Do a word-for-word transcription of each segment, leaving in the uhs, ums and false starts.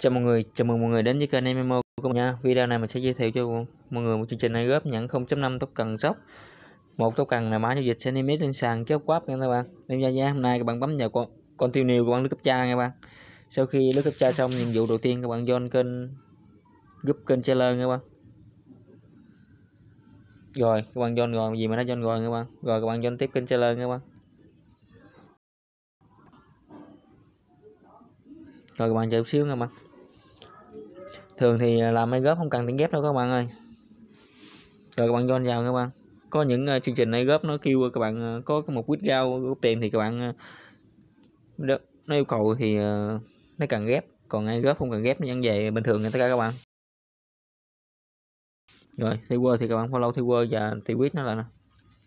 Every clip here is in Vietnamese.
Chào mọi người, chào mừng mọi người đến với kênh em em o của mình nha. Video này mình sẽ giới thiệu cho mọi người một chương trình này góp nhận không chấm năm token shop. Một token là mã giao dịch sẽ niêm yết lên sàn chốt quáp nha các bạn. Đem ra giá hôm nay các bạn bấm vào con con tiêu niêu của bạn lướt cấp cha nha các bạn. Sau khi lướt cấp cha xong, nhiệm vụ đầu tiên các bạn join kênh giúp kênh seller nha các bạn. Rồi các bạn join rồi gì mà đã join rồi các bạn. Rồi các bạn join tiếp kênh seller nha các bạn. Rồi các bạn chờ chút xíu nha các bạn. Thường thì làm máy góp không cần tiền ghép đâu các bạn ơi. Rồi các bạn join vào các bạn. Có những uh, chương trình này góp nó kêu các bạn uh, có một quýt gao góp tiền thì các bạn uh, nó yêu cầu thì uh, nó cần ghép, còn ai góp không cần ghép nó vẫn về bình thường tất cả các bạn. Rồi thi quơ thì các bạn follow thi quơ và thì quýt nó là nè.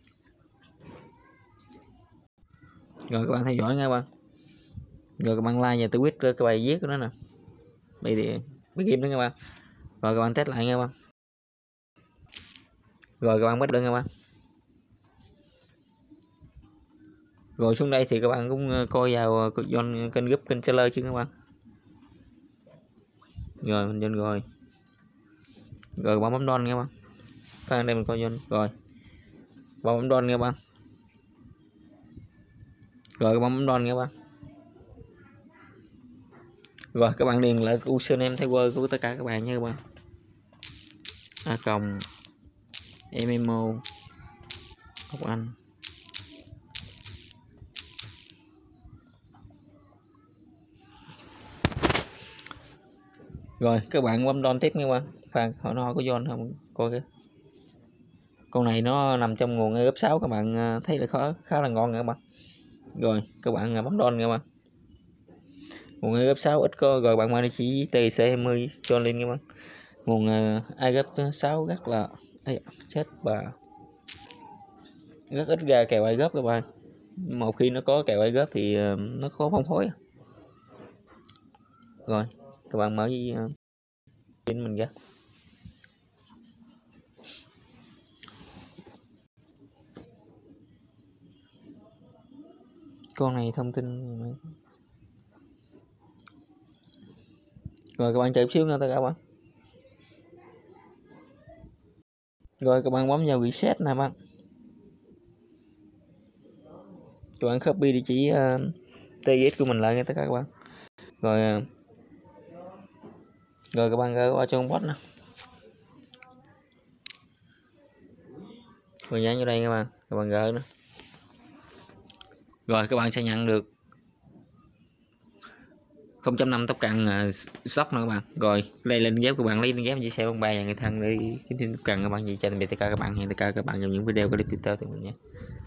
Rồi các bạn theo dõi nha các bạn. Rồi các bạn like và tự quýt cái bài viết của nó nè. Đây thì mấy game đó các bạn. Rồi các bạn test lại nha các bạn. Rồi các bạn bắt đơn các bạn. Rồi xuống đây thì các bạn cũng coi vào join kênh group kênh seller chứ các bạn. Rồi mình join rồi. Rồi các bạn bấm don nha các bạn. Phan đây mình coi join rồi. Bạn bấm don nha các bạn. Rồi các bạn bấm don nha các bạn. Rồi các bạn điền lại username thay word của tất cả các bạn nha các bạn. A cộng em em o Ngọc Anh. Rồi các bạn bấm don tiếp nha các bạn. Phan hỏi nó có join không coi kìa. Con này nó nằm trong nguồn gấp sáu các bạn thấy là khó khá là ngon nha các bạn. Rồi các bạn bấm don nha các bạn. Nguồn gấp sáu ít có rồi bạn mang địa chỉ tê xê hai mươi cho lên các bạn. Nguồn ai gấp sáu rất là Ây, chết bà rất ít ra kèo ai gấp các bạn. Một khi nó có kèo ai gấp thì nó khó phong phối. Rồi các bạn mở với pin mình ra. Con này thông tin. Rồi các bạn chờ xíu nha tất cả các bạn. Rồi các bạn bấm vào reset nè bạn. Các bạn copy địa chỉ uh, tê giê ét của mình lại nha tất cả các bạn. Rồi uh, rồi các bạn gửi qua cho con bot nè. Rồi dán vô đây các bạn. Các bạn gửi nữa. Rồi các bạn sẽ nhận được không chấm năm token uh, shop nữa các bạn. Rồi đây lên ghép các bạn lấy ghép chia sẻ bằng bài và người thân để kiếm thêm token các bạn. Gì cho tạm biệt tất cả các bạn. Hẹn tất cả các bạn trong những video clip tiếp theo từ mình nhé.